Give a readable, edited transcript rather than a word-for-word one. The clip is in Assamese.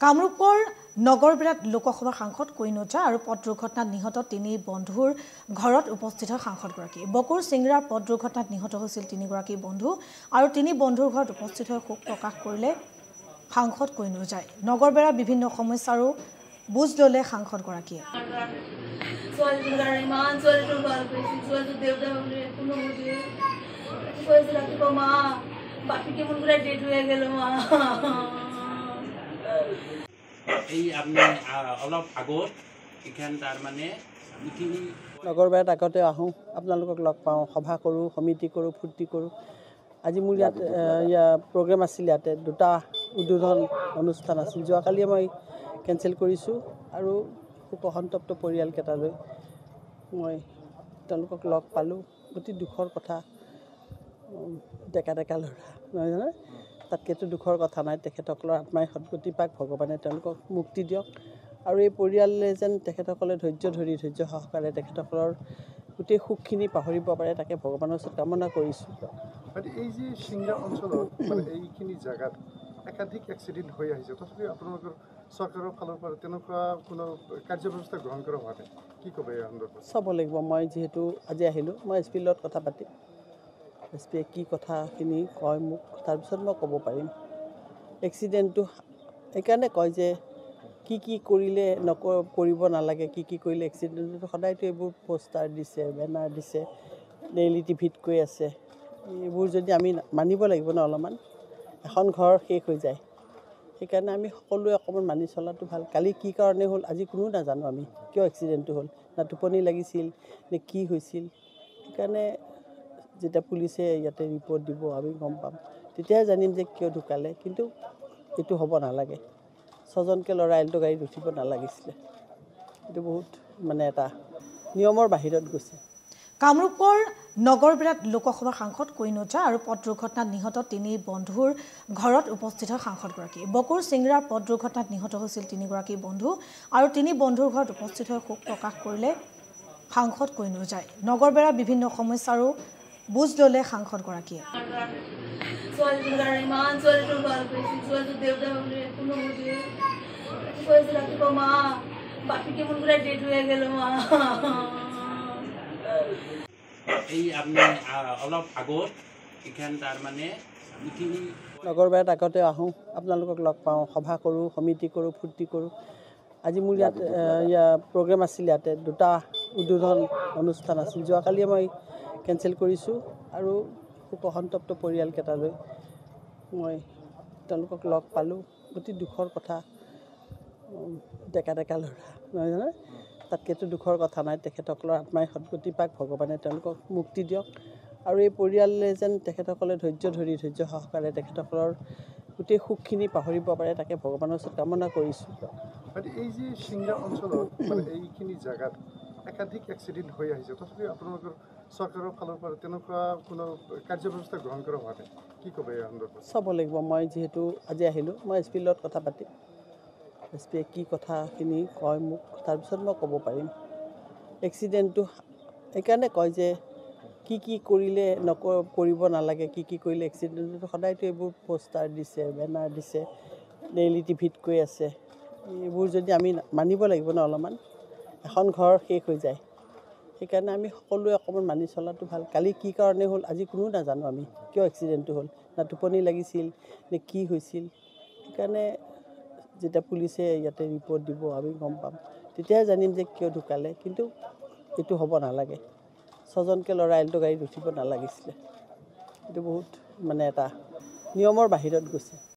কামৰূপৰ নগৰবিৰাট লোকসভা সাংসদ কৈনজা আৰু পথ দুৰ্ঘটনাত নিহত তিনি বন্ধুৰ ঘৰত উপস্থিত হয় সাংসদগৰাকী। বকুৰ চিংৰাৰ পথ দুৰ্ঘটনাত নিহত হৈছিল তিনিগৰাকী বন্ধু আৰু তিনি বন্ধুৰ ঘৰত উপস্থিত হৈ শোক প্ৰকাশ কৰিলে সাংসদ কৈনজাই। নগৰবেৰাৰ বিভিন্ন সমস্যাৰো বুজ ল'লে সাংসদগৰাকীয়ে। এই আপনি অলপ আগত এখান তার মানে নগৰবেৰাত আগতে আহোঁ, আপোনালোকক লগ পাওঁ, সভা কৰোঁ, সমিতি কৰোঁ, ফূৰ্তি কৰোঁ। আজি মোৰ ইয়াত প্ৰগ্ৰেম আছিল, ইয়াতে দুটা উদ্বোধন অনুষ্ঠান আছিল। যোৱাকালিয়ে মই কেঞ্চেল কৰিছোঁ আৰু শোকসন্তপ্ত পৰিয়ালকেইটালৈ মই তেওঁলোকক লগ পালোঁ। অতি দুখৰ কথা, ডেকা ডেকা ল'ৰা নহয় জানো, তাতকেতো দুখৰ কথা নাই। তেখেতসকলৰ আত্মাই সদগতি পাক, ভগৱানে তেওঁলোকক মুক্তি দিয়ক আৰু এই পৰিয়ালে যেন তেখেতসকলে ধৈৰ্য সহকাৰে তেখেতসকলৰ গোটেই সুখখিনি পাহৰিব পাৰে, তাকে ভগৱানৰ ওচৰত কামনা কৰিছোঁ। এই যে চিংৰা অঞ্চলত এইখিনি জেগাত একাধিক এক্সিডেণ্ট হৈ আহিছে, তথাপিও আপোনালোকৰ চৰকাৰৰ ফালৰ পৰা তেনেকুৱা কোনো কাৰ্যব্যৱস্থা গ্ৰহণ কৰা হোৱা নাই, কি ক'ব এই সন্দৰ্ভত? চাব লাগিব। মই যিহেতু আজি আহিলোঁ, মই এছ পিৰ লগত কথা পাতিম। এছ পিয়ে কি কথাখিনি কয় মোক, তাৰপিছত মই ক'ব পাৰিম। এক্সিডেণ্টটো সেইকাৰণে কয় যে কি কৰিলে কৰিব নালাগে, কি কৰিলে এক্সিডেণ্টটো, সদায়তো এইবোৰ পোষ্টাৰ দিছে, বেনাৰ দিছে, ডেইলি টিভিত কৈ আছে। এইবোৰ যদি আমি মানিব লাগিব ন, অলপমান এখন ঘৰ শেষ হৈ যায়। সেইকাৰণে আমি সকলোৱে অকণমান মানি চলাটো ভাল। কালি কি কাৰণে হ'ল আজি কোনো নাজানো আমি, কিয় এক্সিডেণ্টটো হ'ল, না টোপনি লাগিছিল নে কি হৈছিল। সেইকাৰণে যেতিয়া পুলিচে ইয়াতে ৰিপৰ্ট দিব আমি গম পাম, তেতিয়াহে জানিম যে কিয় ঢুকালে। কিন্তু এইটো হ'ব নালাগে, ছজনকৈ ল'ৰা এল্টো গাড়ীত উঠিব নালাগিছিলে। এইটো বহুত মানে এটা নিয়মৰ বাহিৰত গৈছে। কামৰূপৰ নগৰবিৰাট লোকসভা সাংসদ কৈনজা আৰু পথ দুৰ্ঘটনাত নিহত তিনি বন্ধুৰ ঘৰত উপস্থিত হয় সাংসদগৰাকী। বকুৰ চিংৰাৰ পথ দুৰ্ঘটনাত নিহত হৈছিল তিনিগৰাকী বন্ধু আৰু তিনি বন্ধুৰ ঘৰত উপস্থিত হৈ শোক প্ৰকাশ কৰিলে সাংসদ কৈনজাই। নগৰবেৰাৰ বিভিন্ন সমস্যাৰো বুজ ল'লে সাংসদগৰাকীয়ে। এই আপনি অলপ আগত এখান তার মানে নগৰবেৰাত আগতে আহোঁ, আপোনালোকক লগ পাওঁ, সভা কৰোঁ, সমিতি কৰোঁ, ফূৰ্তি কৰোঁ। আজি মোৰ ইয়াত প্ৰগ্ৰেম আছিল, ইয়াতে দুটা উদ্বোধন অনুষ্ঠান আছিল। যোৱাকালিয়ে মই কেঞ্চেল কৰিছোঁ আৰু শোকসন্তপ্ত পৰিয়ালকেইটালৈ মই তেওঁলোকক লগ পালোঁ। অতি দুখৰ কথা, ডেকা ডেকা ল'ৰা নহয় জানো, তাতকেতো দুখৰ কথা নাই। তেখেতসকলৰ আত্মাই সদগতি পাক, ভগৱানে তেওঁলোকক মুক্তি দিয়ক আৰু এই পৰিয়ালে যেন তেখেতসকলে ধৈৰ্য সহকাৰে তেখেতসকলৰ গোটেই সুখখিনি পাহৰিব পাৰে, তাকে ভগৱানৰ ওচৰত কামনা কৰিছোঁ। এই যে চিংৰা অঞ্চলত এইখিনি জেগাত একাধিক এক্সিডেণ্ট হৈ আহিছে, তথাপিও আপোনালোকৰ চৰকাৰৰ ফালৰ পৰা তেনেকুৱা কোনো কাৰ্যব্যৱস্থা গ্ৰহণ কৰা হোৱা নাই, কি ক'ব এই সন্দৰ্ভত? চাব লাগিব। মই যিহেতু আজি আহিলোঁ, মই এছ পিৰ লগত কথা পাতিম। এছ পিয়ে কি কথাখিনি কয় মোক, তাৰপিছত মই ক'ব পাৰিম। এক্সিডেণ্টটো সেইকাৰণে কয় যে কি কৰিলে কৰিব নালাগে, কি কৰিলে এক্সিডেণ্টটো, সদায়তো এইবোৰ পোষ্টাৰ দিছে, বেনাৰ দিছে, ডেইলি টিভিত কৈ আছে। এইবোৰ যদি আমি মানিব লাগিব ন, অলপমান এখন ঘৰ শেষ হৈ যায়। সেইকাৰণে আমি সকলোৱে অকণমান মানি চলাটো ভাল। কালি কি কাৰণে হ'ল আজি কোনো নাজানো আমি, কিয় এক্সিডেণ্টটো হ'ল, না টোপনি লাগিছিল নে কি হৈছিল। সেইকাৰণে যেতিয়া পুলিচে ইয়াতে ৰিপৰ্ট দিব আমি গম পাম, তেতিয়াহে জানিম যে কিয় ঢুকালে। কিন্তু এইটো হ'ব নালাগে, ছজনকৈ ল'ৰা এল্টো গাড়ীত উঠিব নালাগিছিলে। এইটো বহুত মানে এটা নিয়মৰ বাহিৰত গৈছে।